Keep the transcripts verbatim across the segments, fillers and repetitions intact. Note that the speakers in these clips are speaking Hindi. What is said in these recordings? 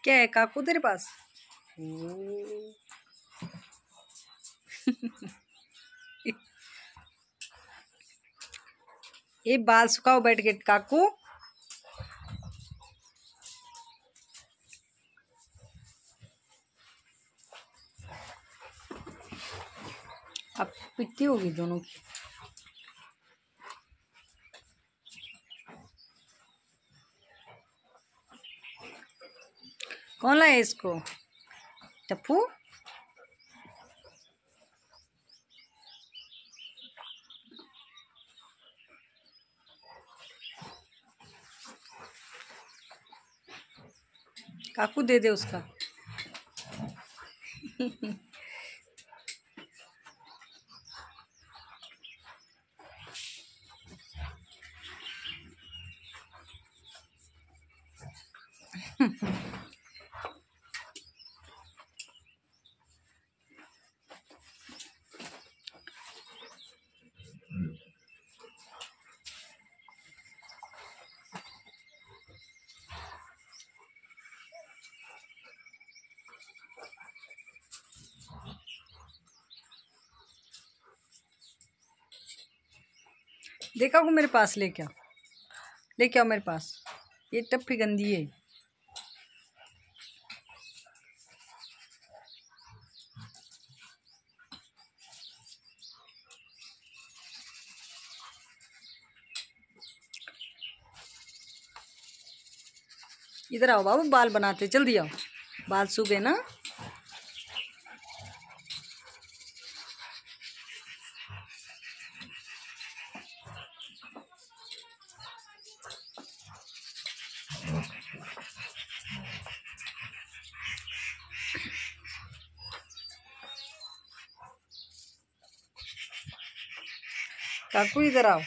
क्या है काकू तेरे पास? ये बाल सुखाओ बैठ के काकू। अब पिट्टी होगी दोनों की। कौन लाया इसको? टप्पू। काकू दे दे उसका। देखा को मेरे पास लेके आओ, लेके आओ मेरे पास। ये टप्पी गंदी है। इधर आओ बाबू, बाल बनाते जल्दी आओ, बाल सूख गए ना। काकू इधर आओ।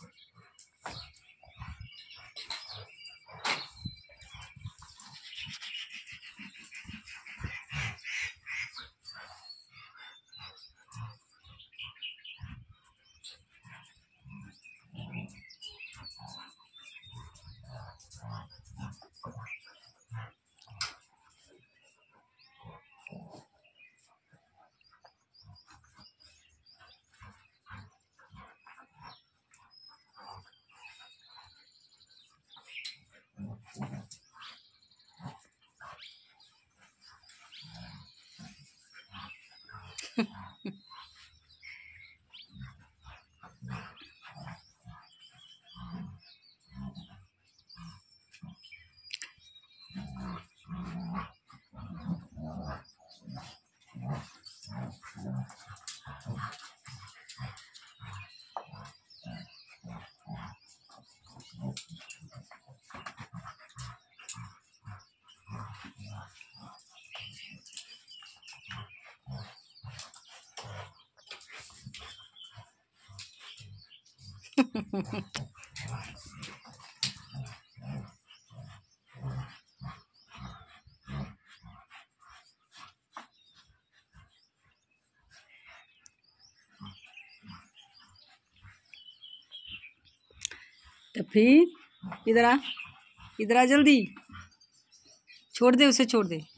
तो फिर इधर आ, इधर आ जल्दी। छोड़ दे उसे, छोड़ दे।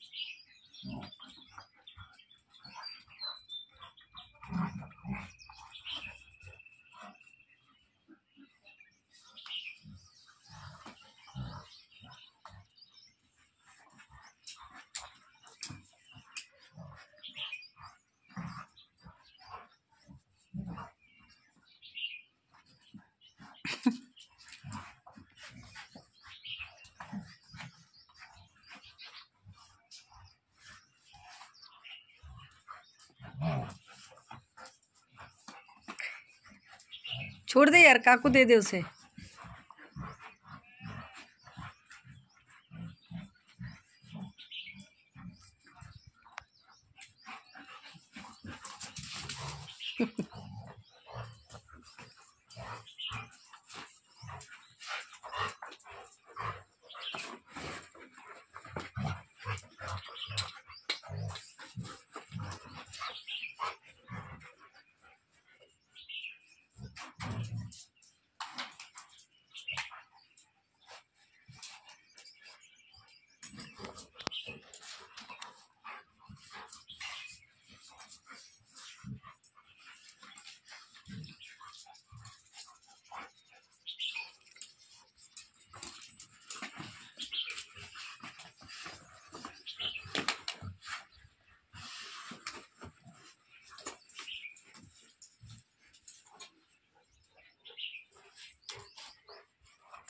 छोड़ दे यार, काकू दे दे उसे।